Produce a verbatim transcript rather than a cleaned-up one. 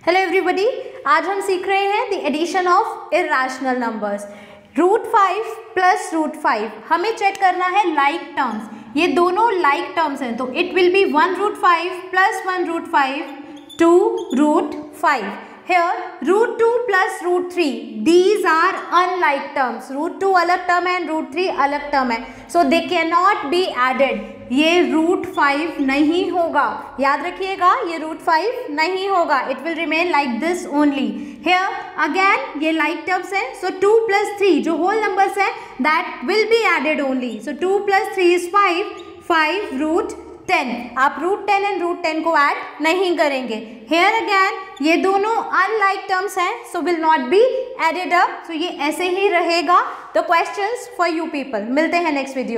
Hello everybody, आज हम सीख रहे हैं the addition of irrational numbers. Root five plus root five हमें चेक करना है लाइक टर्म्स, ये दोनों लाइक टर्म्स हैं, तो it will be one root five plus one root five two root five. Here root two plus root three, these are unlike terms. root two अलग term है, root three अलग term है, so they cannot be added. ये root five नहीं होगा, याद रखिएगा, ये root five नहीं होगा. It will remain like this only. Here again ये like terms है, so two plus three जो whole numbers है that will be added only. So two plus three is five, five root ten. आप root ten and root ten को add नहीं करेंगे. Here again ये दोनों अनलाइक टर्म्स हैं, so will not be added up. So ये ऐसे ही रहेगा. The questions for you people. मिलते हैं नेक्स्ट वीडियो.